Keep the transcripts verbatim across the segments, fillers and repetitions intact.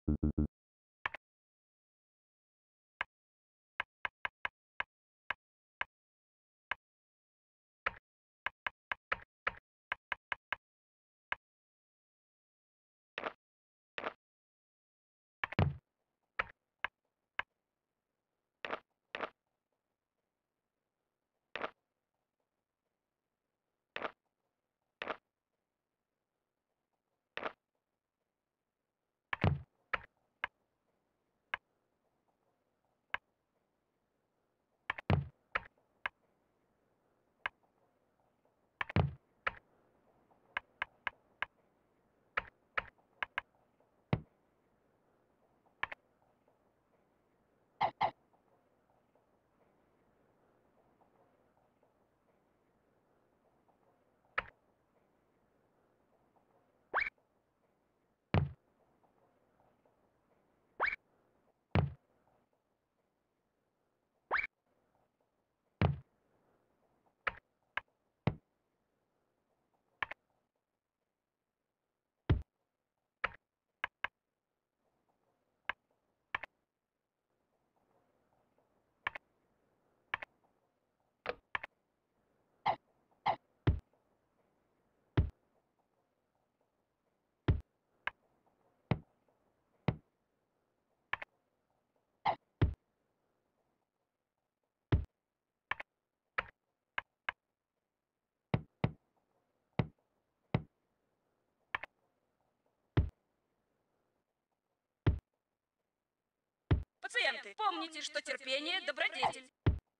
Пациенты, помните, что терпение – добродетель.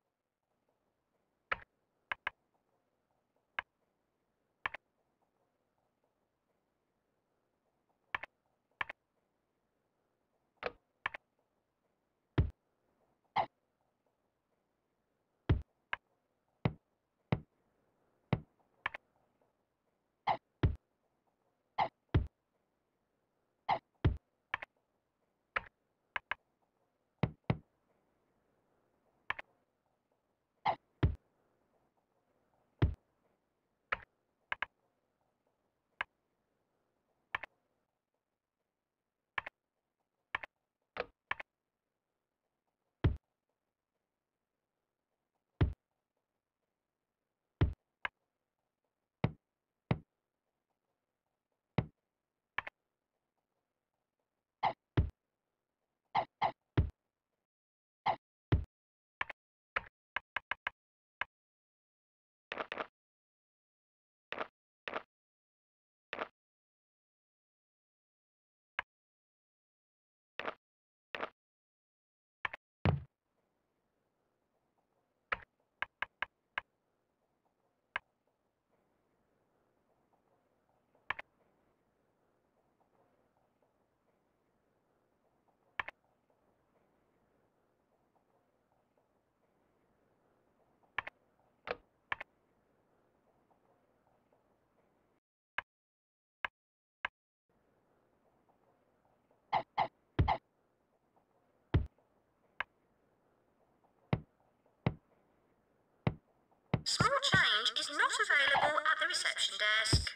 Small change is not available at the reception desk.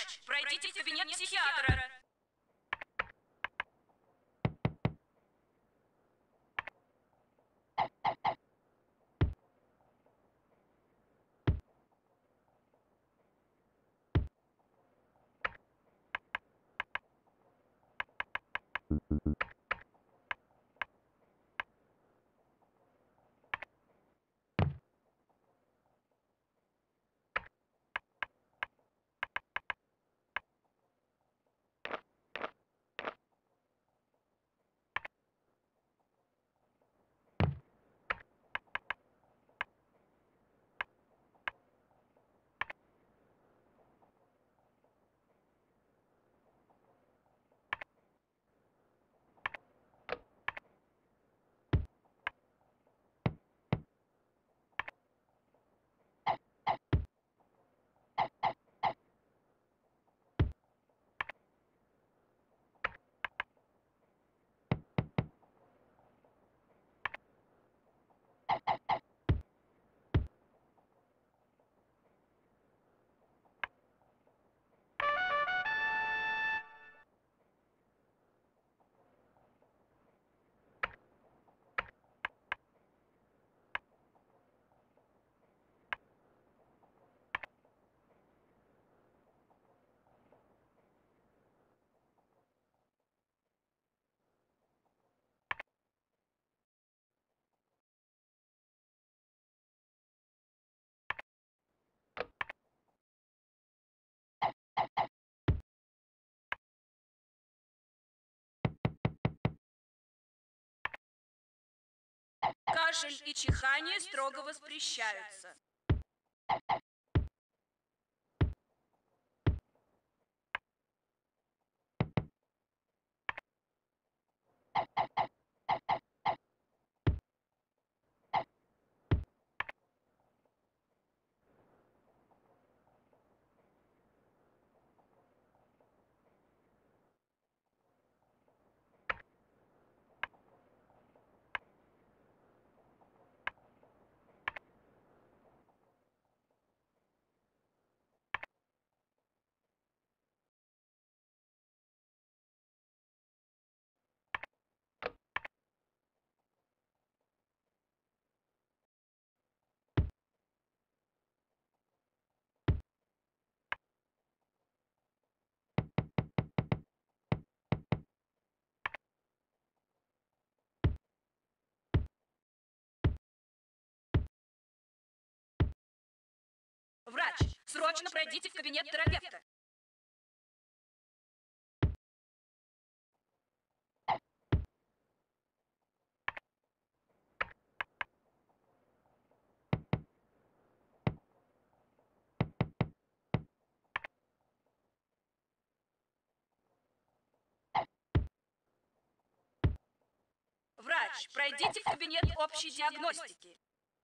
Врач, пройдите в кабинет психиатра. Кашель и чихание строго воспрещаются. Врач, срочно пройдите в кабинет терапевта. Врач, пройдите в кабинет общей диагностики.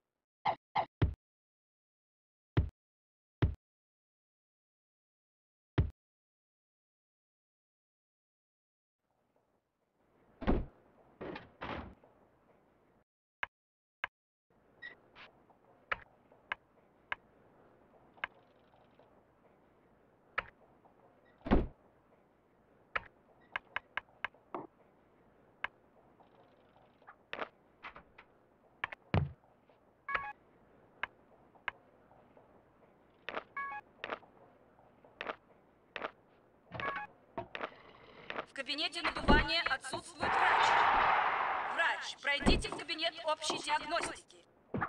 В кабинете надувания отсутствует врач. Врач, пройдите в кабинет общей диагностики.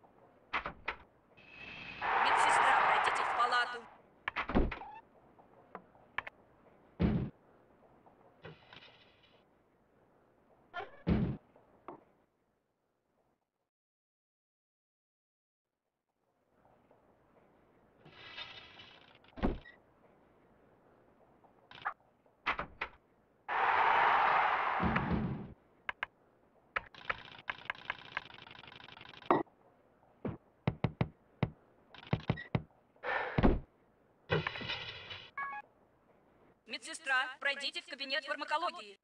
Медсестра, пройдите в палату. Медсестра, пройдите в кабинет фармакологии.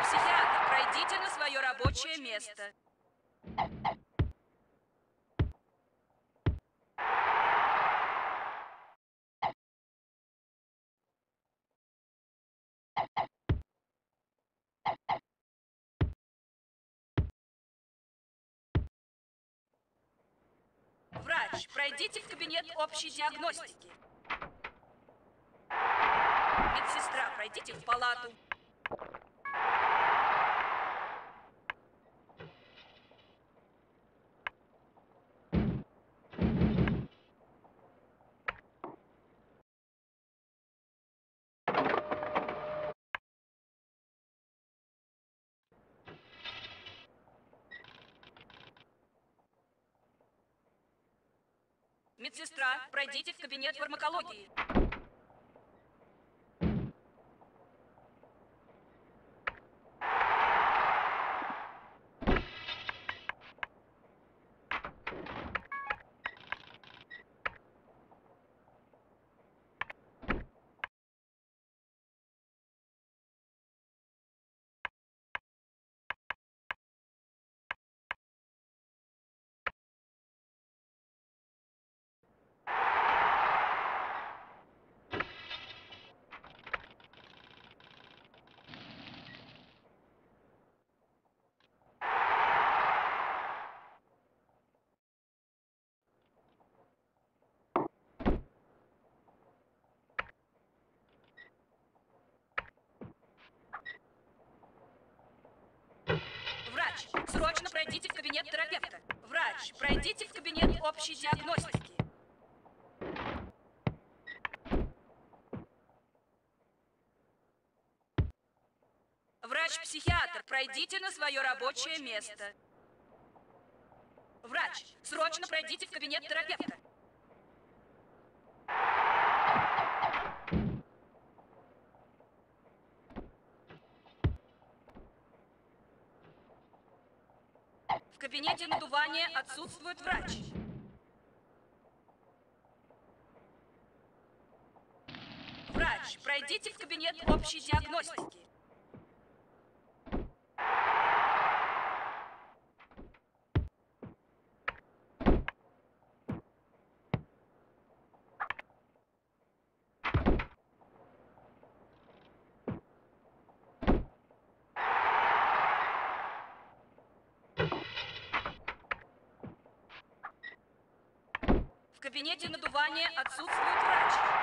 Врач-психиатр, пройдите на свое рабочее место. Врач, пройдите в кабинет общей диагностики. Медсестра, пройдите в палату. Медсестра, пройдите в кабинет фармакологии. Врач, срочно пройдите в кабинет терапевта. Врач, пройдите в кабинет общей диагностики. Врач-психиатр, пройдите на свое рабочее место. Врач, срочно пройдите в кабинет терапевта. В кабинете надувания отсутствует врач. Врач, пройдите в кабинет общей диагностики. В кабинете надувания отсутствует врач.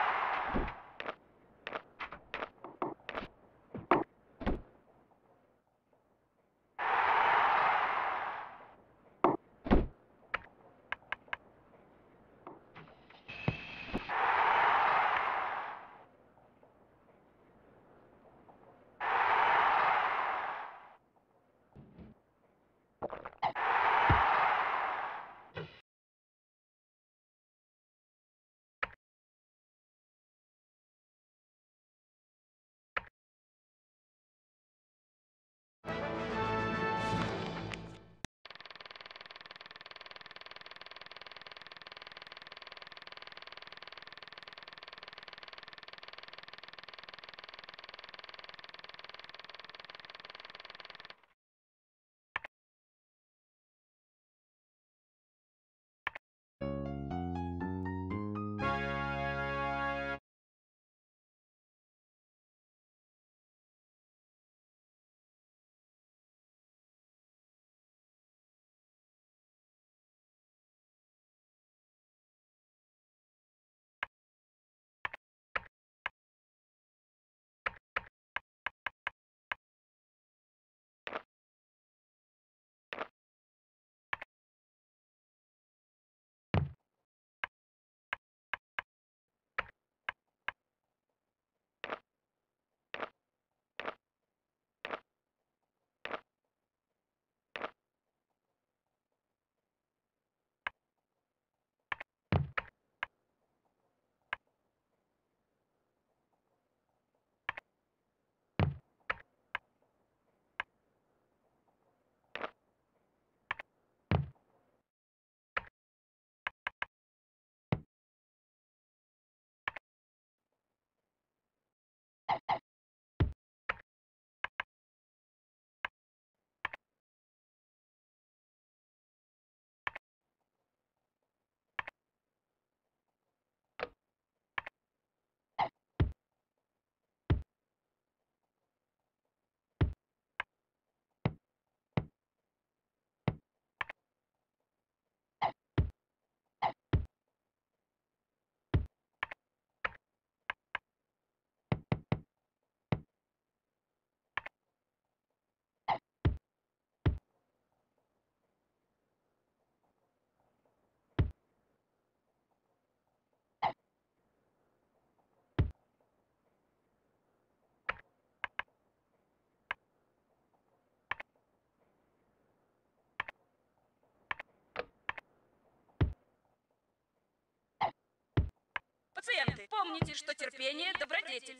Пациенты, помните, что терпение – добродетель.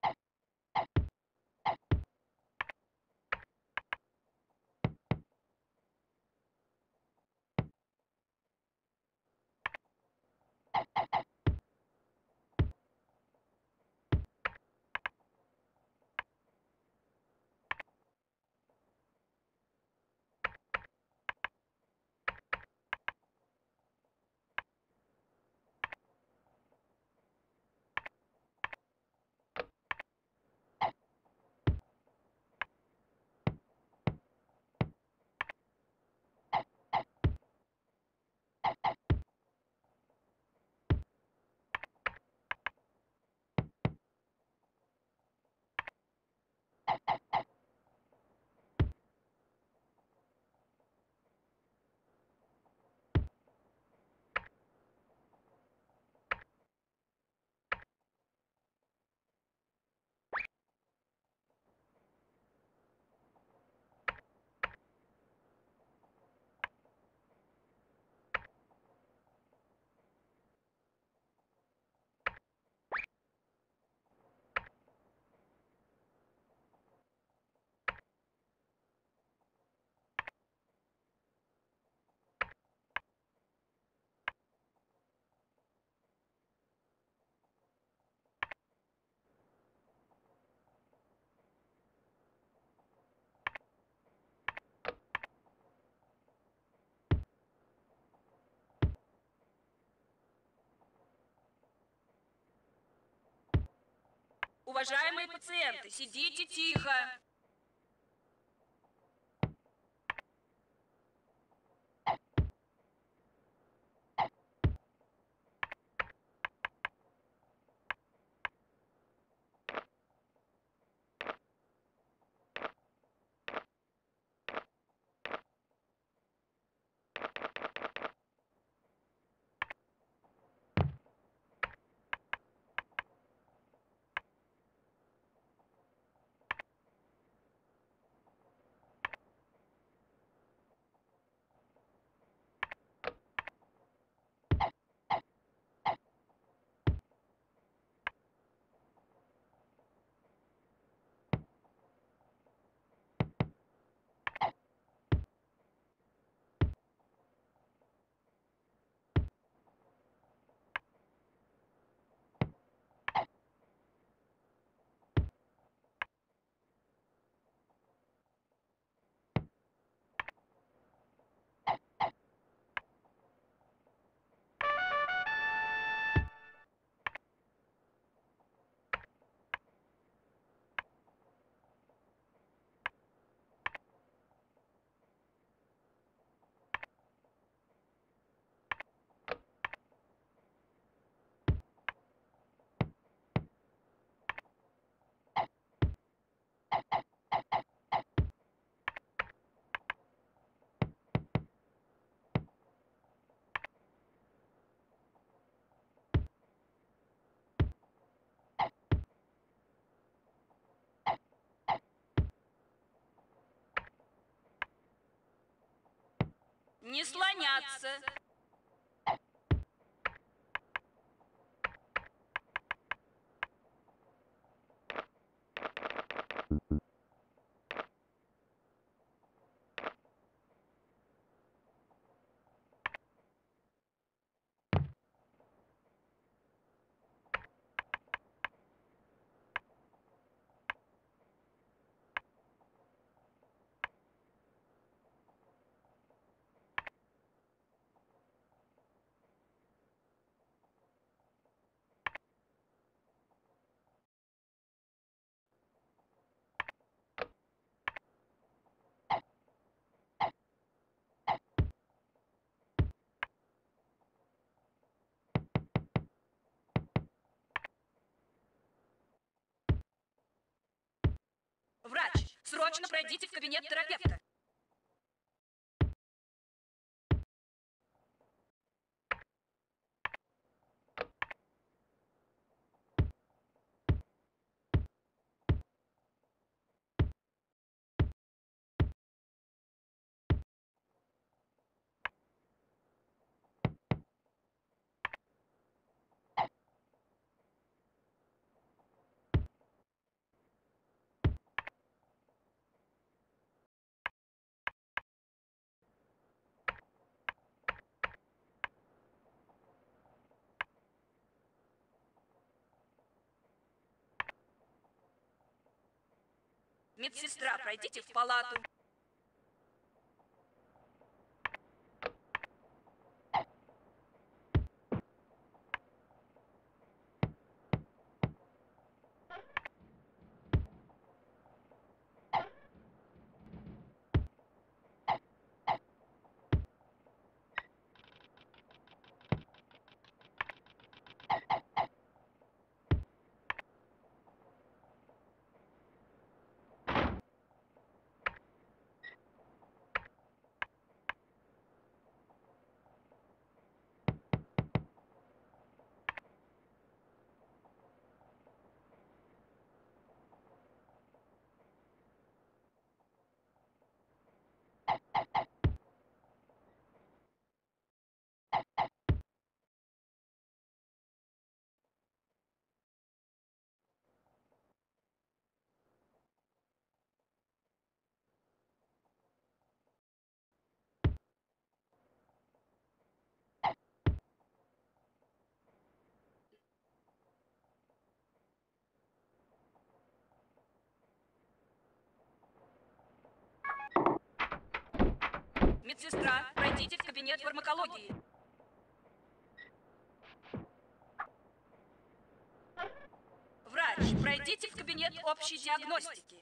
Уважаемые пациенты, сидите тихо. Не слоняться. Врач, срочно пройдите в кабинет терапевта. Медсестра, пройдите в палату. Медсестра, пройдите в кабинет фармакологии. Врач, пройдите в кабинет общей диагностики.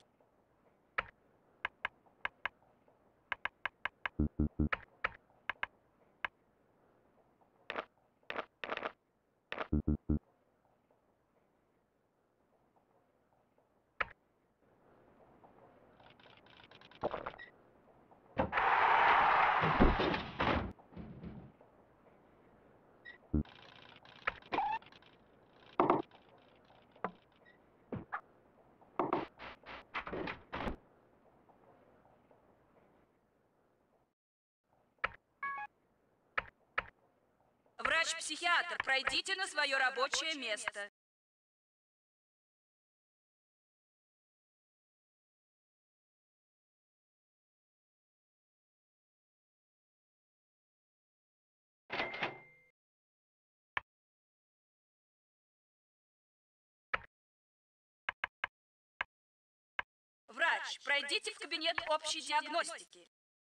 Врач-психиатр, пройдите на свое рабочее место. Врач, пройдите в кабинет общей диагностики.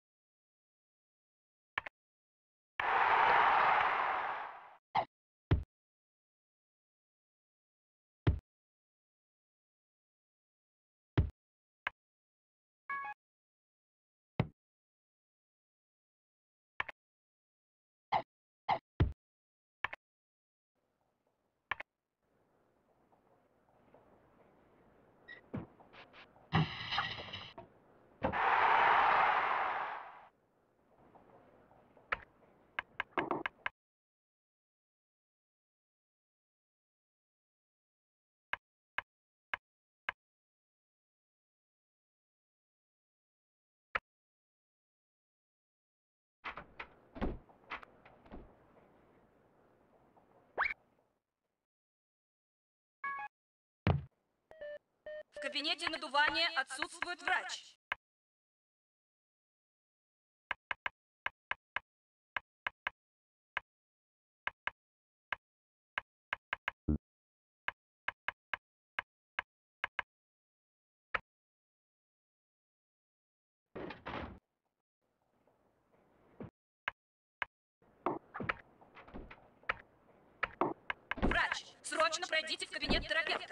В кабинете надувания отсутствует врач. Врач, срочно пройдите в кабинет терапевта.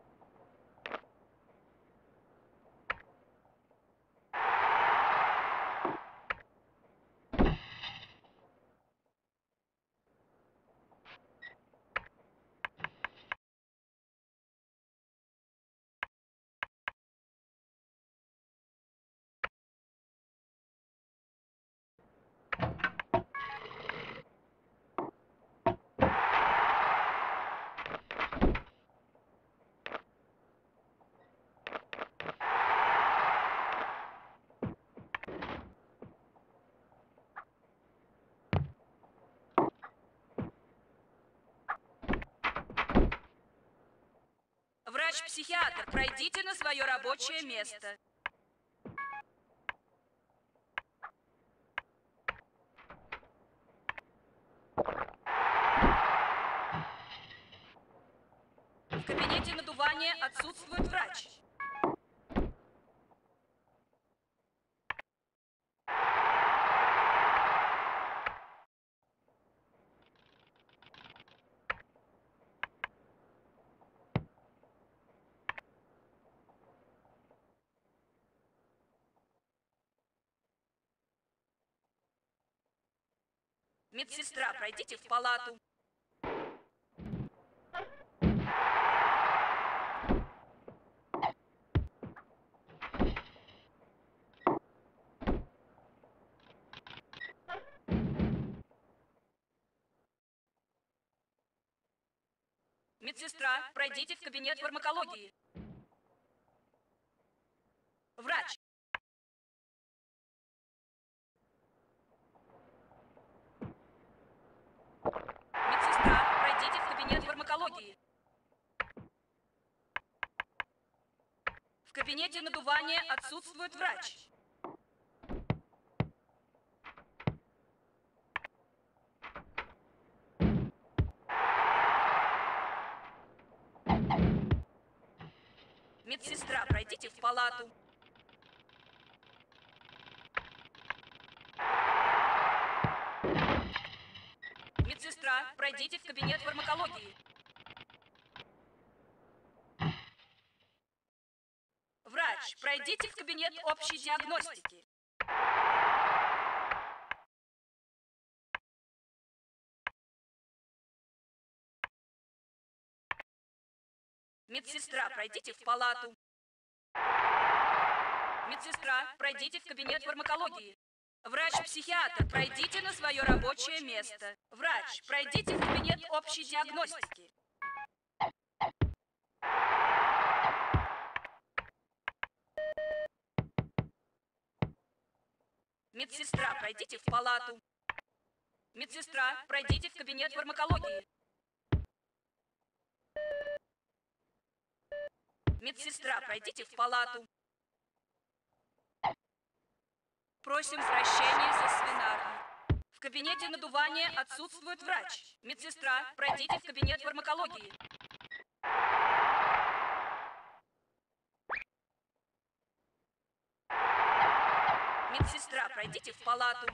Врач-психиатр, пройдите на свое рабочее место. В кабинете надувания отсутствует врач. Медсестра, пройдите в палату. Медсестра, пройдите в кабинет фармакологии. Врач. Медсестра, пройдите в кабинет фармакологии. В кабинете надувания отсутствует врач. Медсестра, пройдите в палату. Медсестра, пройдите в кабинет фармакологии. Врач, пройдите в кабинет общей диагностики. Медсестра, пройдите в палату. Медсестра, пройдите в кабинет фармакологии. Врач-психиатр, пройдите на свое рабочее место. Врач, пройдите в кабинет общей диагностики. Медсестра, пройдите в палату. Медсестра, пройдите в кабинет фармакологии. Медсестра, пройдите в палату. Просим прощения за свинарник. В кабинете надувания отсутствует врач. Медсестра, пройдите в кабинет фармакологии. Медсестра, пройдите в палату.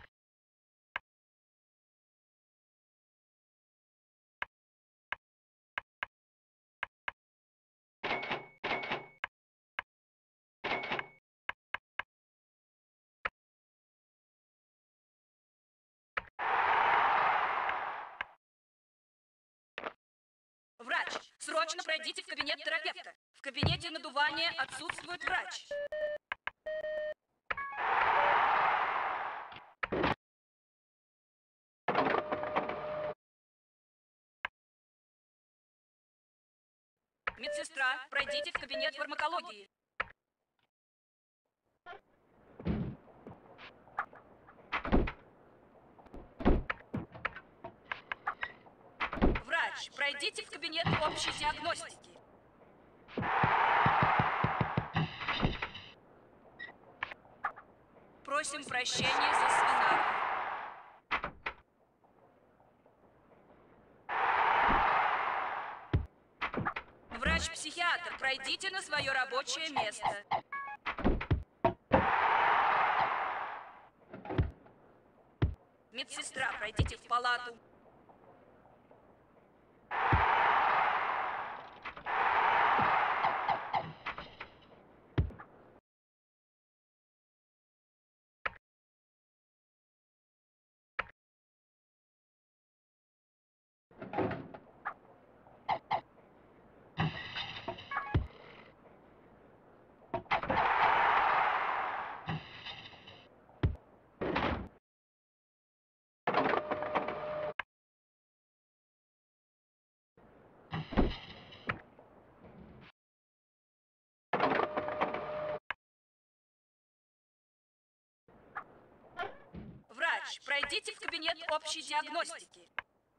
Врач, срочно пройдите в кабинет терапевта. В кабинете надувания отсутствует врач. Медсестра, пройдите в кабинет фармакологии. Врач, пройдите в кабинет общей диагностики. Просим прощения за свинарник. Врач-психиатр, пройдите на свое рабочее место. Медсестра, пройдите в палату. Врач, пройдите в кабинет общей диагностики.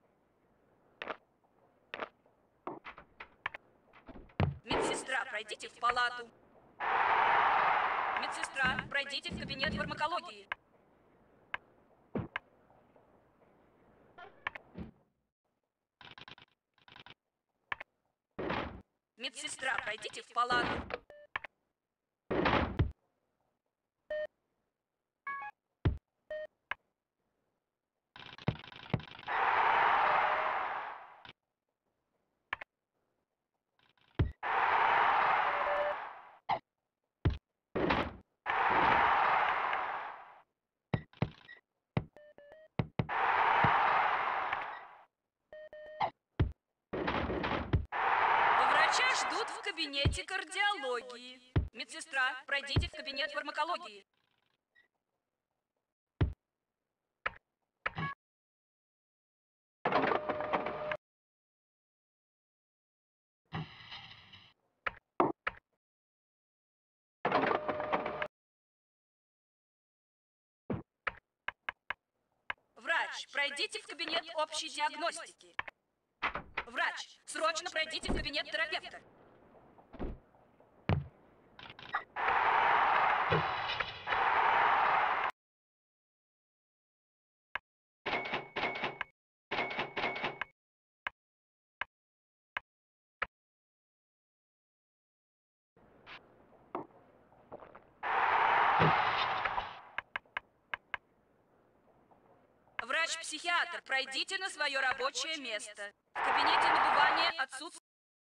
Медсестра, пройдите в палату. Медсестра, пройдите в кабинет фармакологии. Медсестра, пройдите в палату. Врача ждут в кабинете кардиологии. Медсестра, пройдите в кабинет фармакологии. Врач, пройдите в кабинет общей диагностики. Врач, срочно пройдите в кабинет терапевта. Врач-психиатр, пройдите на свое рабочее место. В кабинете набывания отсутствует...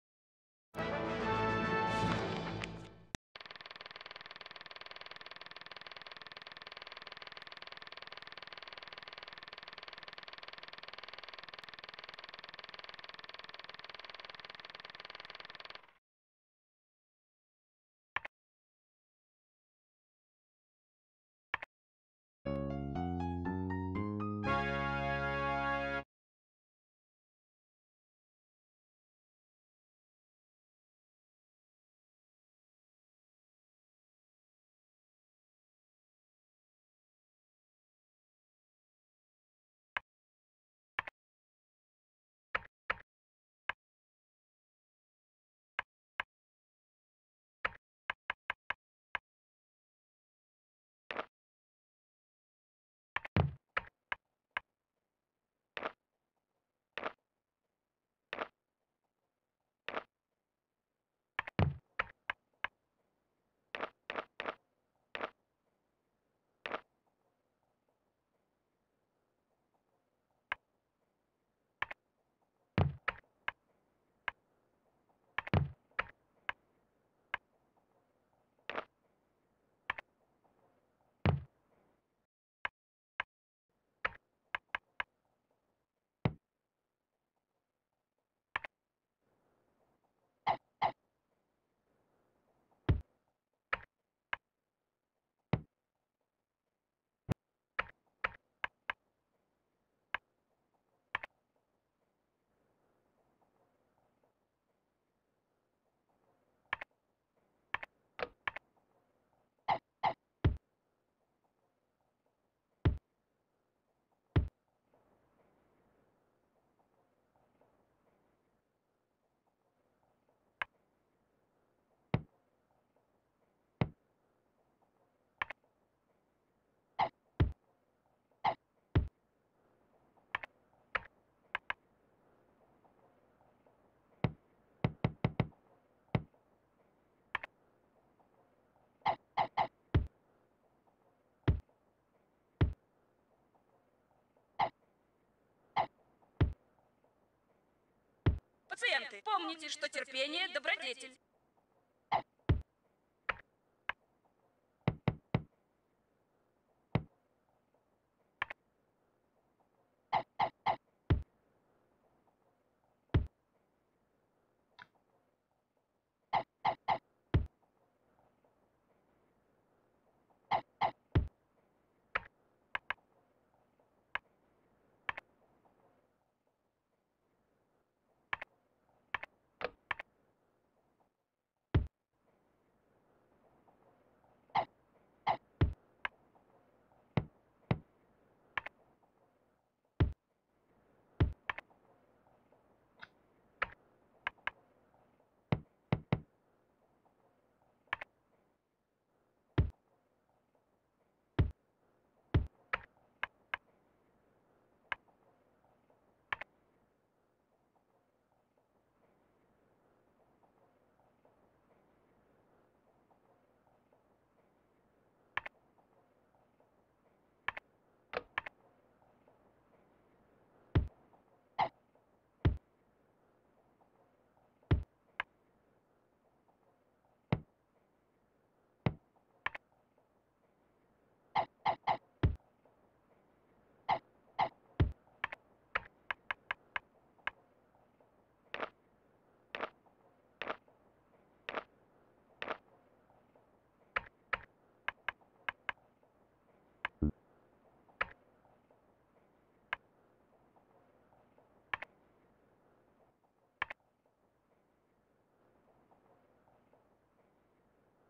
Пациенты, помните, что терпение – добродетель.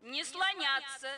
Не слоняться.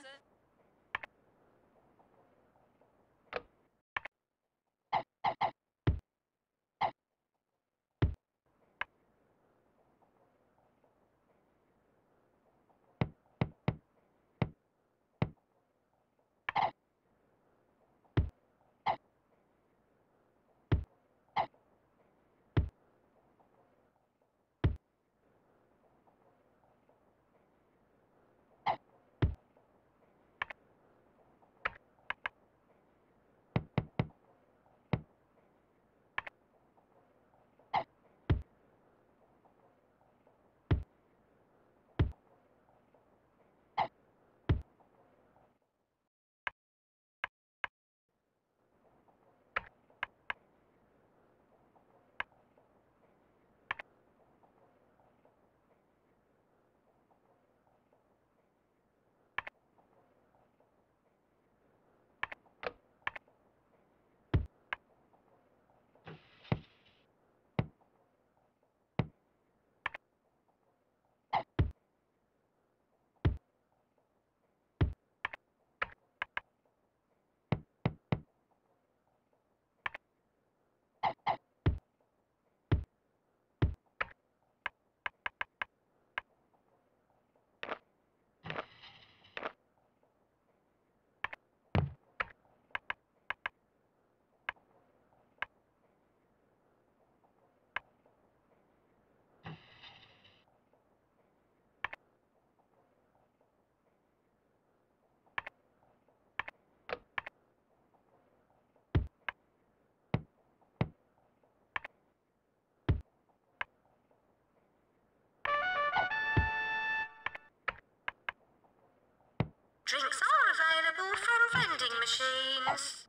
Drinks are available from vending machines.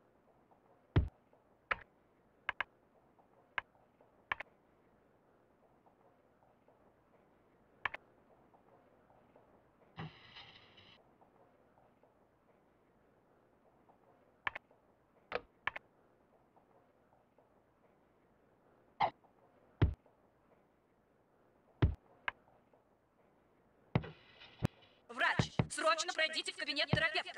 Врач, срочно пройдите в кабинет терапевта.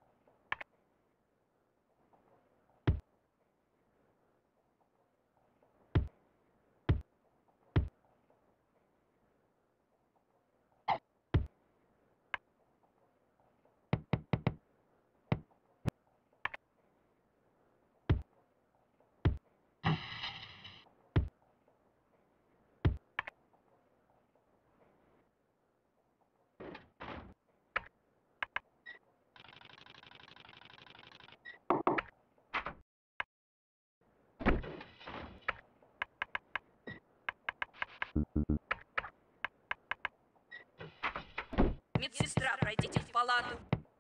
Медсестра, пройдите в палату.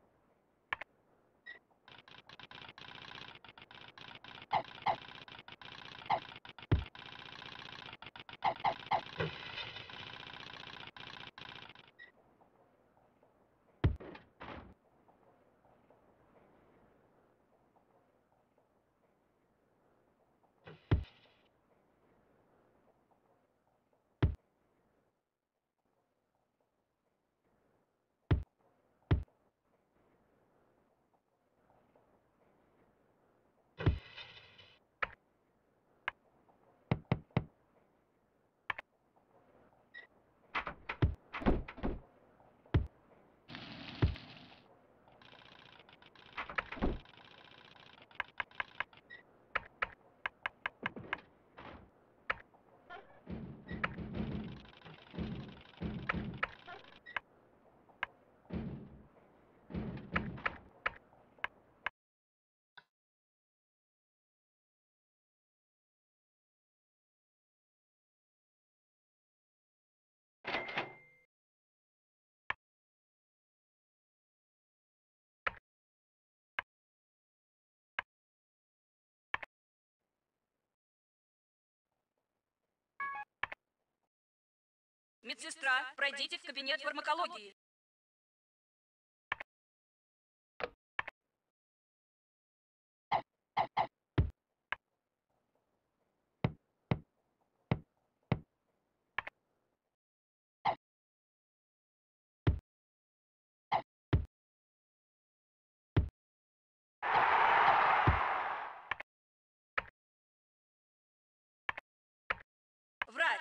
Медсестра, пройдите в кабинет фармакологии.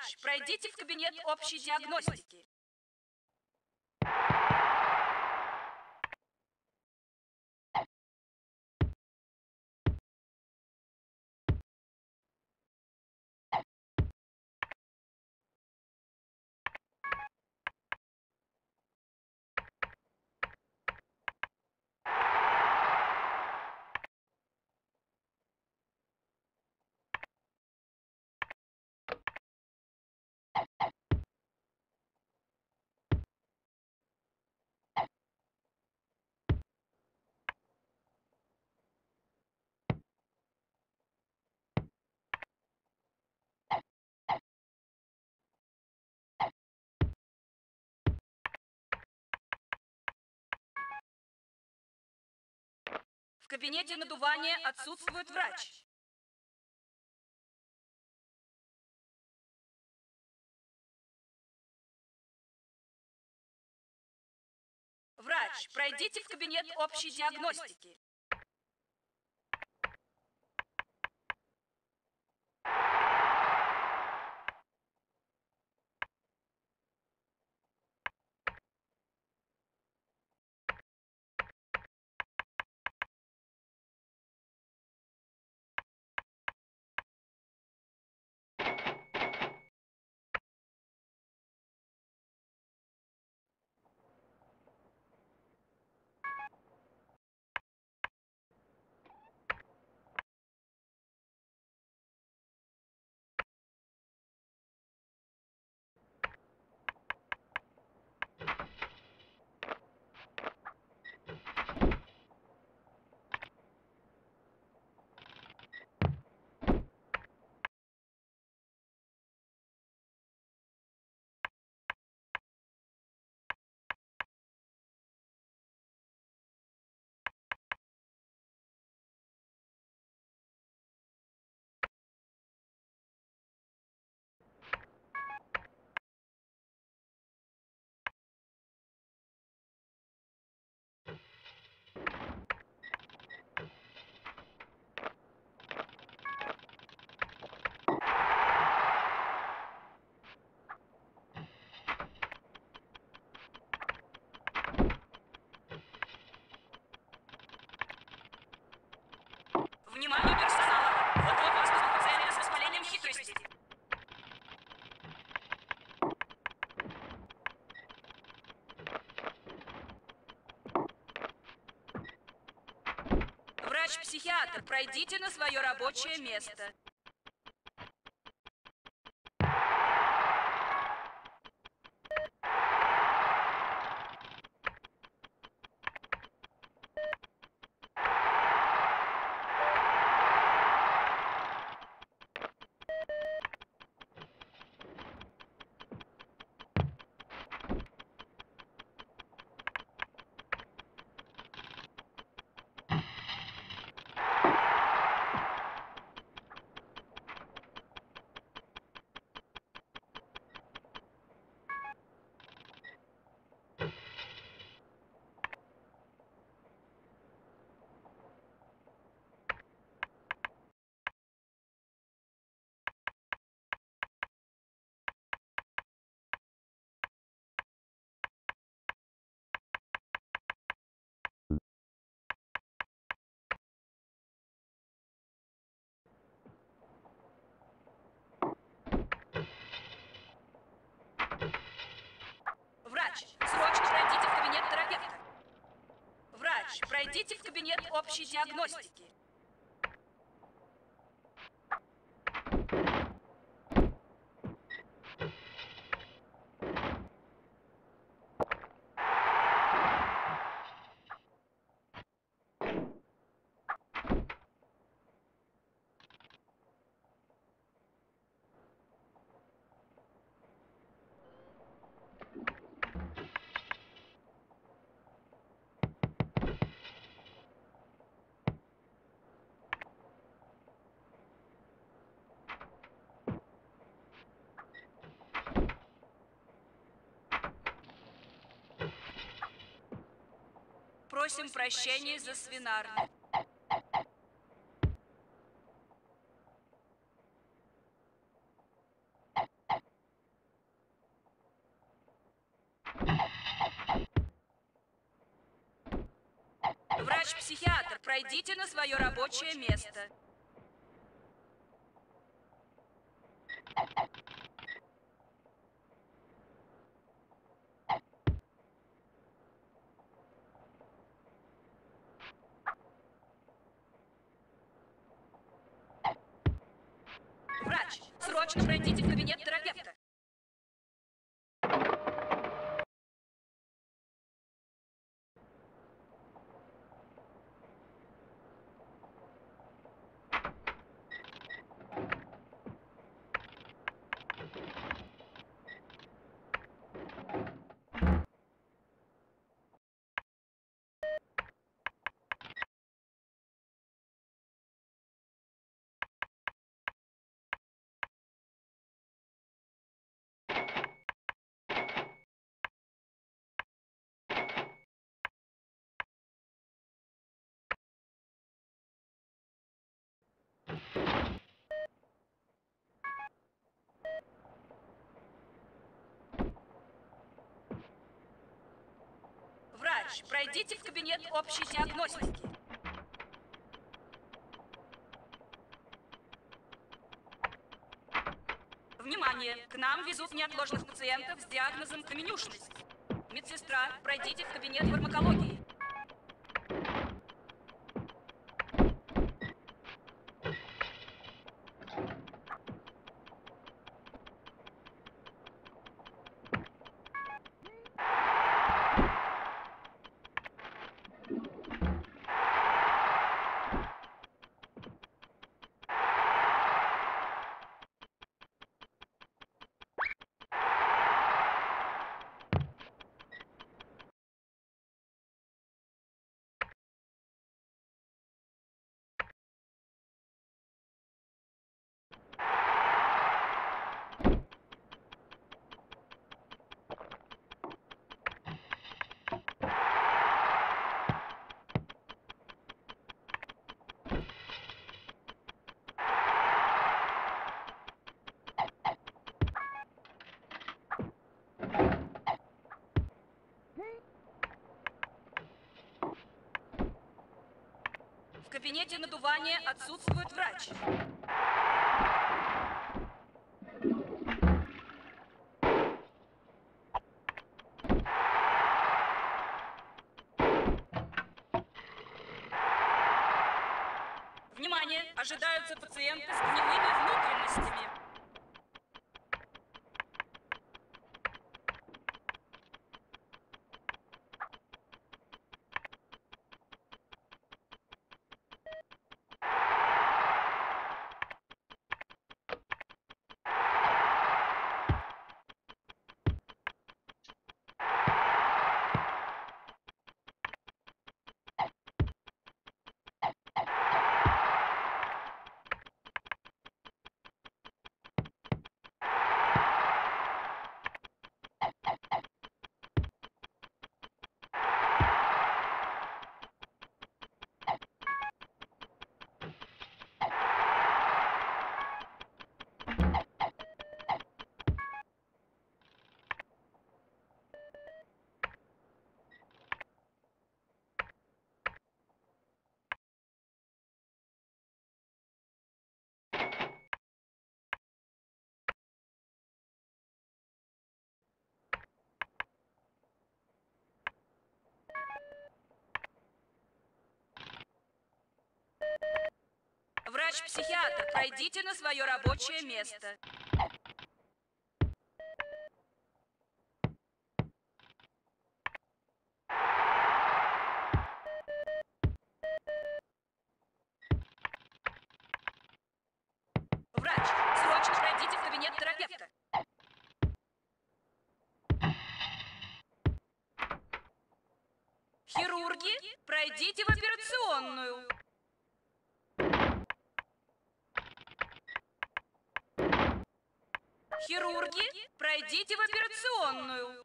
Врач, пройдите в кабинет общей диагностики. В кабинете надувания отсутствует врач. Врач, пройдите в кабинет общей диагностики. Внимание персонала! Вот-вот вас пациент с воспалением хитрости. Врач-психиатр, пройдите на свое рабочее место. Врач, срочно пройдите в кабинет терапевта. Врач, пройдите в кабинет общей диагностики. Просим прощения за свинарню. Врач-психиатр, пройдите на свое рабочее место. Врач, срочно пройдите в кабинет терапевта. Врач, пройдите в кабинет общей диагностики. Внимание! К нам везут неотложных пациентов с диагнозом каменюшность. Медсестра, пройдите в кабинет фармакологии. В кабинете надувания отсутствует врач. Внимание! Ожидаются пациенты с гнилыми внутренностями. Врач-психиатр, пройдите на свое рабочее место. Врач, срочно пройдите в кабинет терапевта. Хирурги, пройдите в операционную. Хирурги, пройдите в операционную.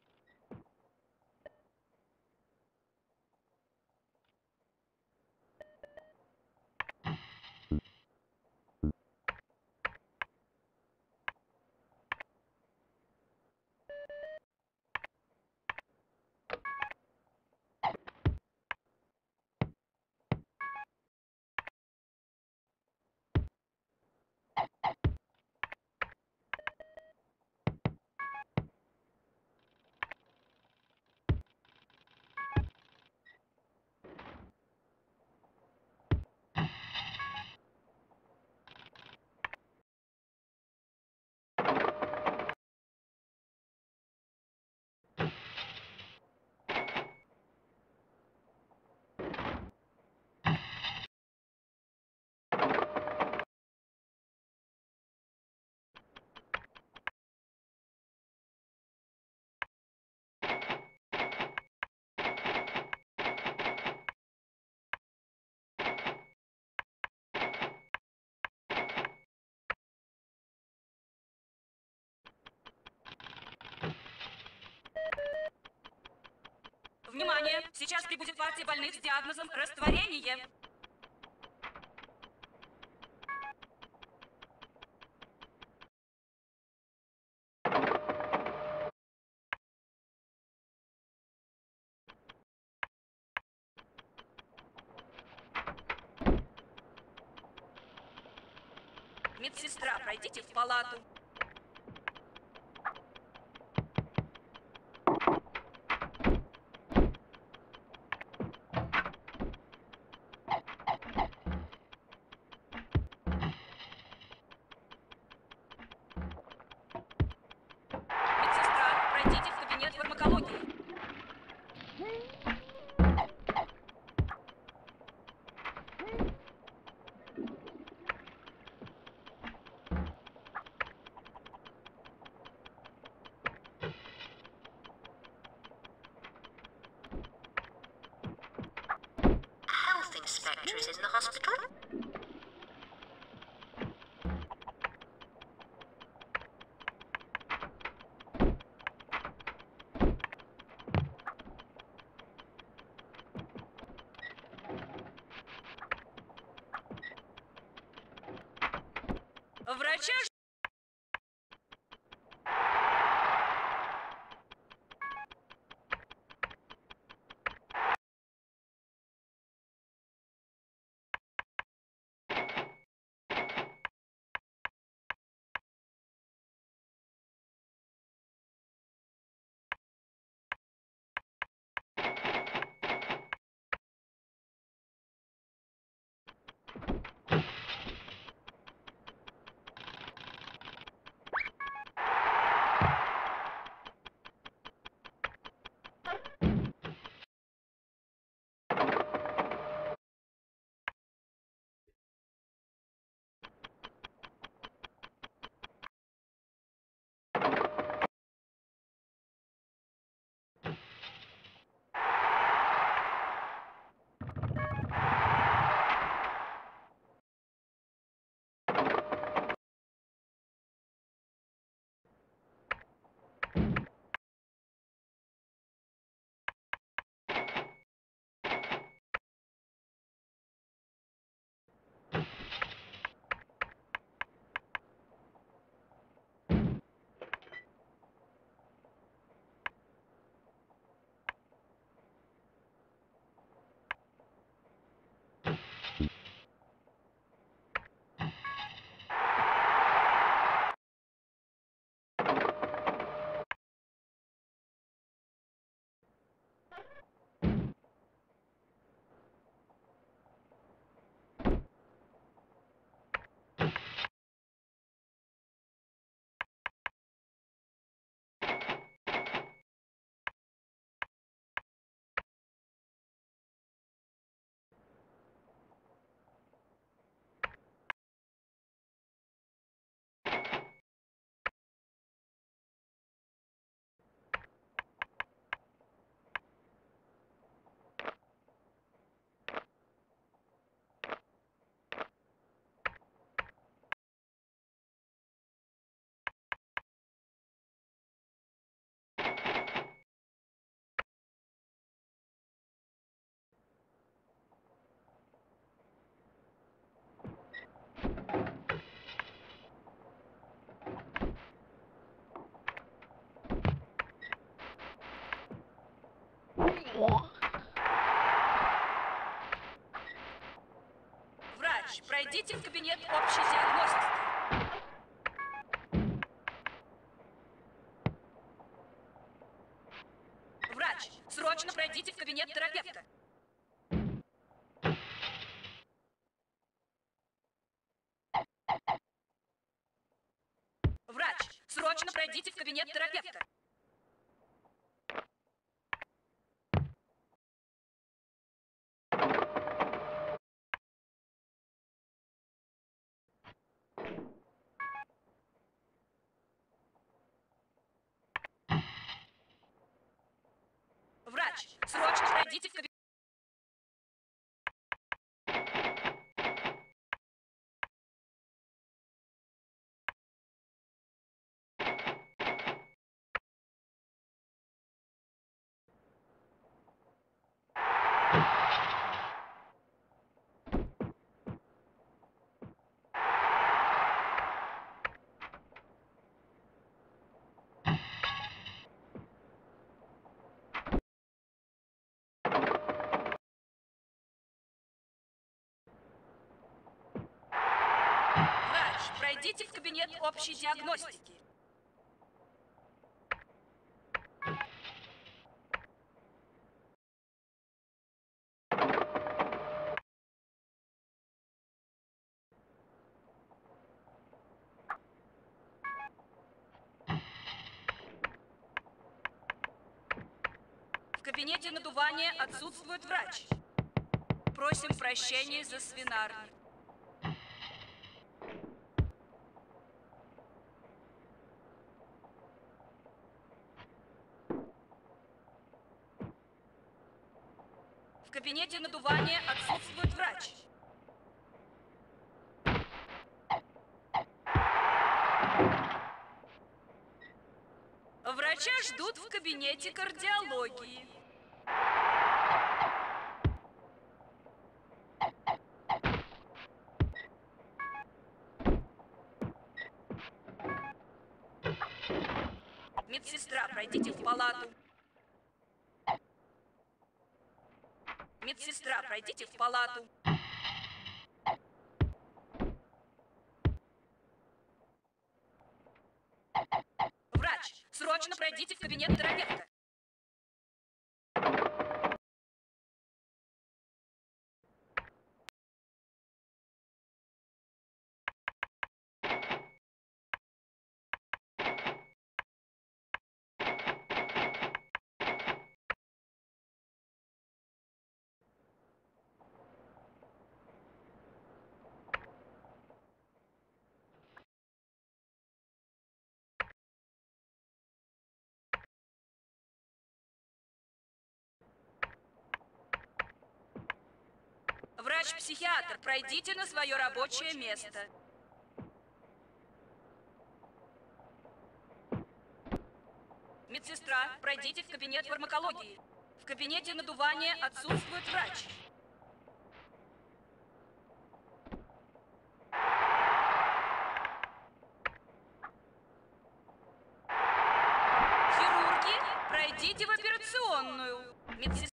Внимание! Сейчас прибудет партия больных с диагнозом растворение. Медсестра, пройдите в палату. Медсестра, пройдите в кабинет фармакологии. Health inspector is in the hospital. Врача ж- Врач, пройдите в кабинет общей диагностики. Врач, срочно пройдите в кабинет терапевта. Врач, срочно пройдите в кабинет терапевта. Врач, срочно пройдите в кабинет. пройдите в кабинет общей диагностики. В кабинете надувания отсутствует врач. Просим прощения за свинарник. В кабинете надувания отсутствует врач. Врача ждут в кабинете кардиологии. Медсестра, пройдите в палату. Медсестра, пройдите в палату. Врач, срочно пройдите в кабинет терапевта. Врач-психиатр, пройдите на свое рабочее место. Медсестра, пройдите в кабинет фармакологии. В кабинете надувания отсутствует врач. Хирурги, пройдите в операционную. Медсестра.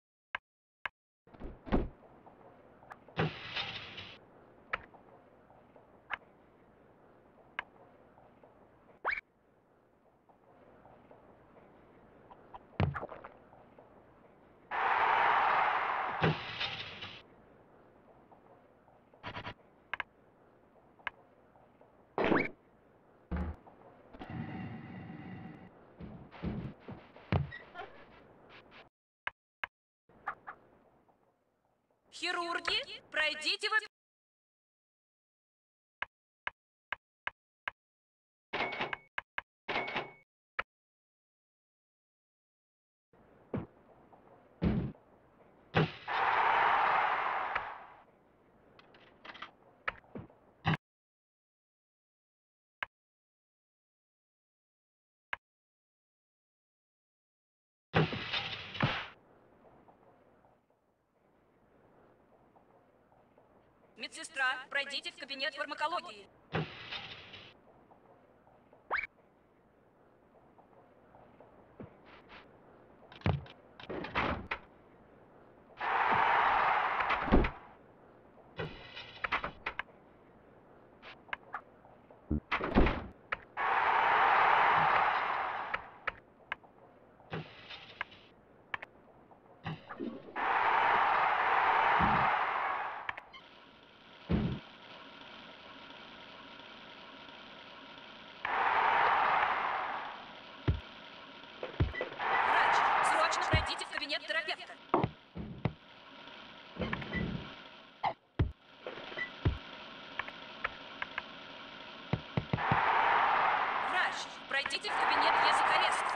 Хирурги, пройдите в... Медсестра, пройдите в кабинет фармакологии. Пройдите в кабинет терапевта. Врач, пройдите в кабинет языкорезца.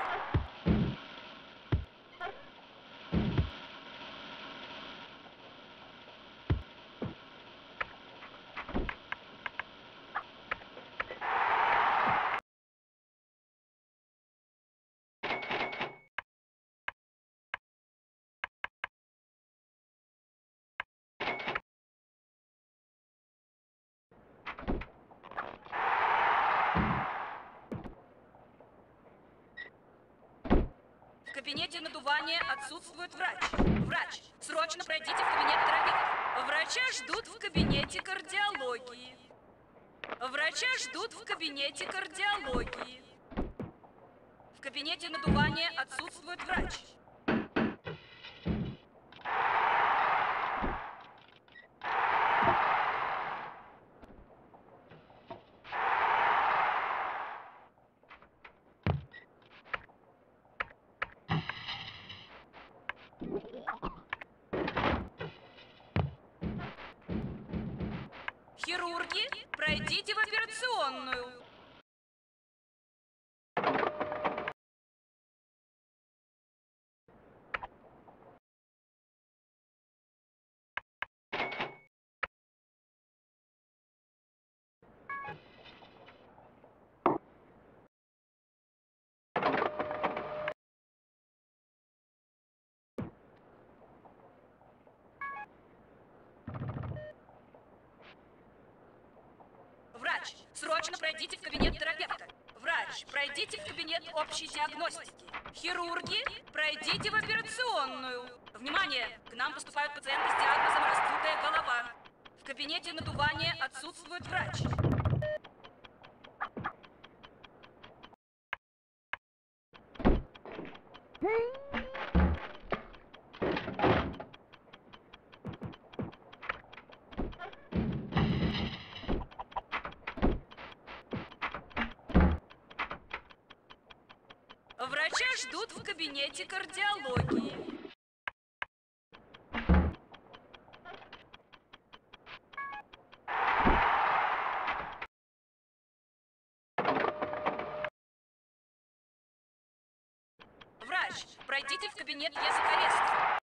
В кабинете надувания отсутствует врач. Врач, срочно пройдите в кабинет терапевта. Врача ждут в кабинете кардиологии. Врача ждут в кабинете кардиологии. В кабинете надувания отсутствует врач. Хирурги, пройдите в операционную. Врач, срочно пройдите в кабинет терапевта. Врач, пройдите в кабинет общей диагностики. Хирурги, пройдите в операционную. Внимание! К нам поступают пациенты с диагнозом раздутая голова. В кабинете надувания отсутствует врач. Врача ждут в кабинете кардиологии. Врач, пройдите в кабинет языкорезки.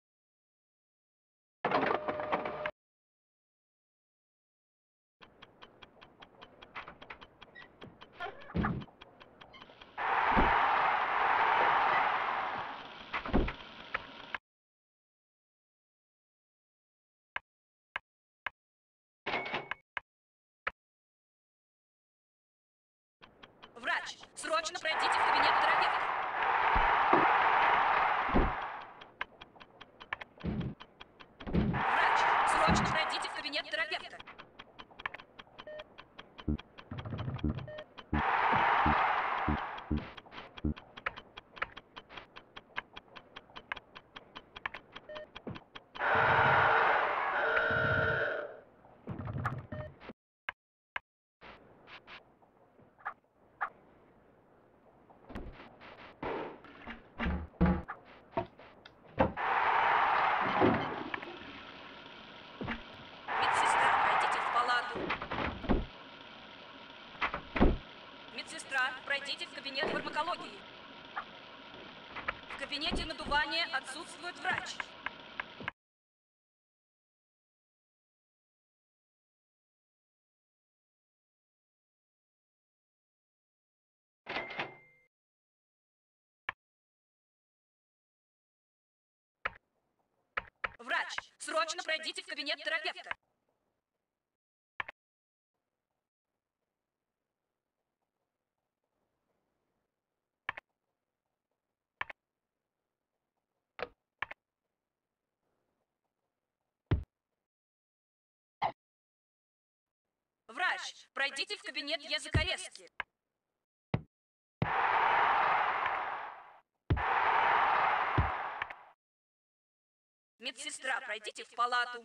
Врач, срочно пройдите в кабинет терапевта. Врач, срочно пройдите в кабинет терапевта. Медсестра, пройдите в палату. Медсестра, пройдите в кабинет фармакологии. В кабинете надувания отсутствует врач. Врач, срочно пройдите в кабинет терапевта. Врач, пройдите в кабинет языкорезки. Медсестра, пройдите в палату.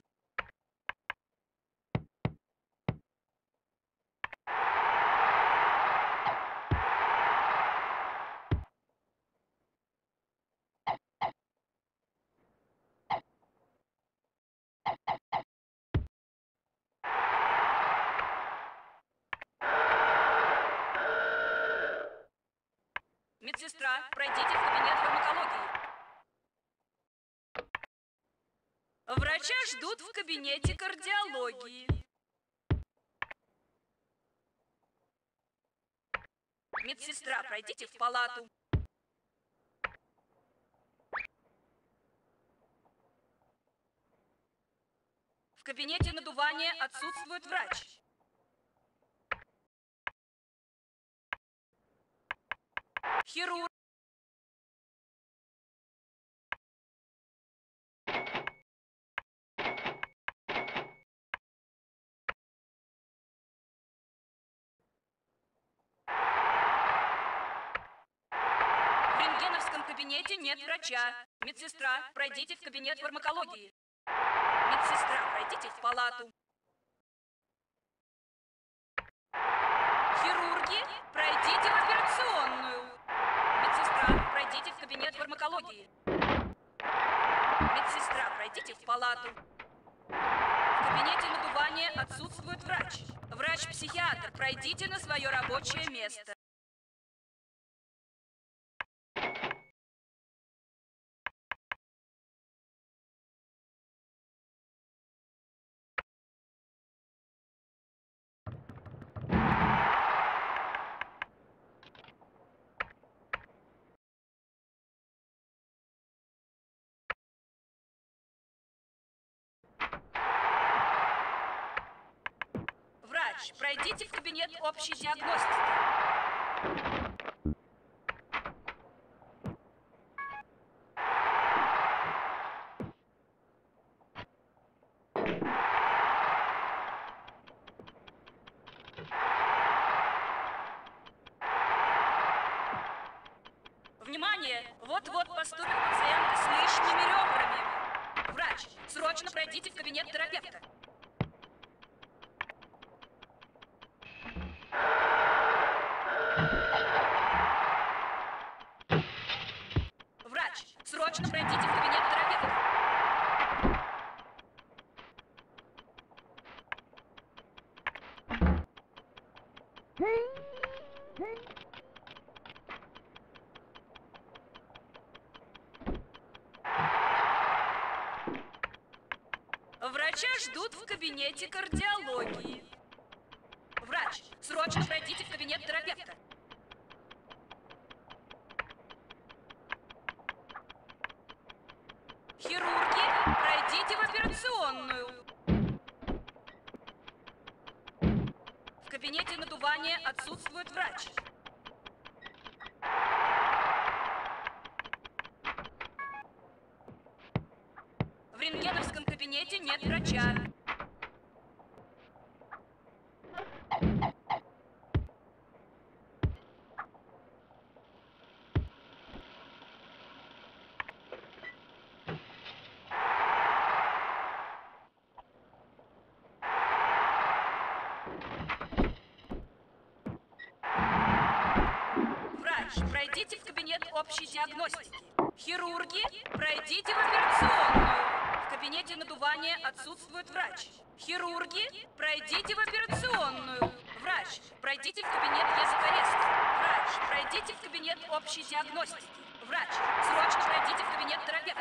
Медсестра, пройдите в кабинет фармакологии. Врача ждут в кабинете кардиологии. Медсестра, пройдите в палату. В кабинете надувания отсутствует врач. Хирург. рентгеновском кабинете нет врача. Медсестра, пройдите в кабинет фармакологии. Медсестра, пройдите в палату. Хирурги, пройдите в операционную. Медсестра, пройдите в кабинет фармакологии. Медсестра, пройдите в палату. В кабинете надувания отсутствует врач. Врач-психиатр, пройдите на свое рабочее место. Врач, пройдите в кабинет общей диагностики. Внимание! Вот-вот поступят пациенты с лишними ребрами. Врач, срочно пройдите в кабинет терапевта. Врач, срочно пройдите в кабинет терапевта. Врача ждут в кабинете кардиологии. Врач, срочно пройдите в кабинет терапевта. Хирурги, пройдите в операционную. В кабинете надувания отсутствует врач. В рентгеновском кабинете нет врача. Врач, пройдите в кабинет общей диагностики. Хирурги, пройдите в операционную. В кабинете надувания отсутствует врач. Хирурги, пройдите в операционную. Врач, пройдите в кабинет языкорезки. Врач, пройдите в кабинет общей диагностики. Врач, срочно пройдите в кабинет терапевта.